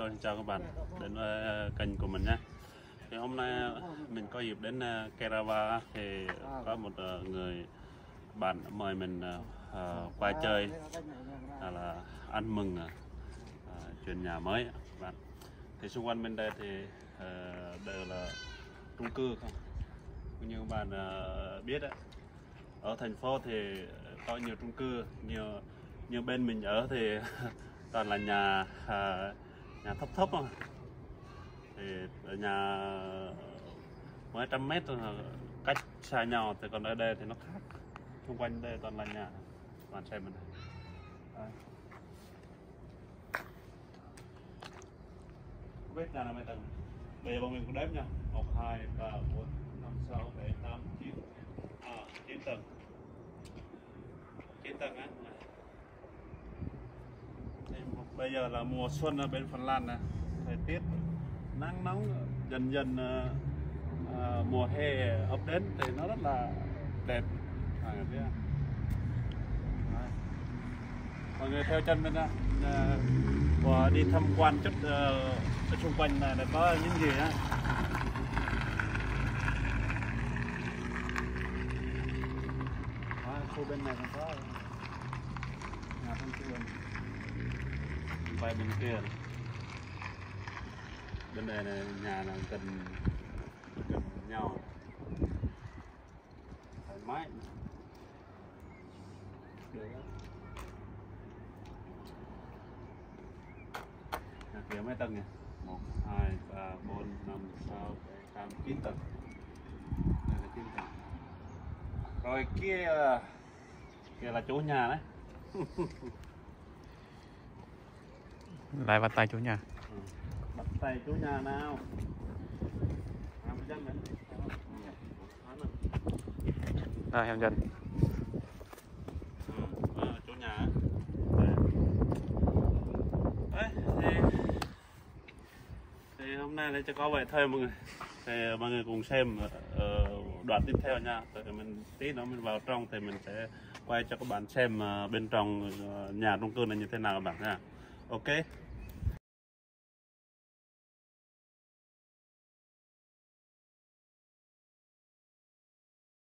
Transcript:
Hello, chào các bạn đến với kênh của mình nhé. Thì hôm nay mình có dịp đến Kerava thì có một người bạn mời mình qua chơi là ăn mừng chuyển nhà mới bạn. Thì xung quanh bên đây thì đều là chung cư không. Như các bạn biết đấy, ở thành phố thì có nhiều chung cư, nhiều bên mình ở thì toàn là nhà thấp thấp thôi. Thì ở nhà mấy trăm mét cách xa nhau, thì còn ở đây thì nó khác. Xung quanh đây toàn là nhà. Bạn xem mình này. Biết nhà là mấy tầng? Bây giờ bọn mình cũng đếm nha. 1, 2, 3, 4, 5, 6, 7, 8, 9. 9 tầng. 9 tầng á. Bây giờ là mùa xuân ở bên Phần Lan này, thời tiết nắng nóng, dần dần mùa hè ập đến thì nó rất là đẹp. Mọi người theo chân mình và đi tham quan chút ở xung quanh này có những gì á. Khu bên này còn có nhà thông thường. Quay bên kia, bên này là nhà là gần nhau, thoải mái. Nhà kia mấy tầng nhỉ? 1, 2, 3, 4, 5, 6, 7, 8, 9 tầng. Đây là 9 tầng. Rồi kia là chủ nhà đấy. Lại bắt tay chủ nhà. Bắt tay chủ nhà nào. Đây em dân. Chủ nhà. Đấy, thì hôm nay là cho có vậy thôi mọi người. Thì mọi người cùng xem đoạn tiếp theo nha. Thì mình tí nữa mình vào trong thì mình sẽ quay cho các bạn xem bên trong nhà chung cư này như thế nào các bạn nha. Ok.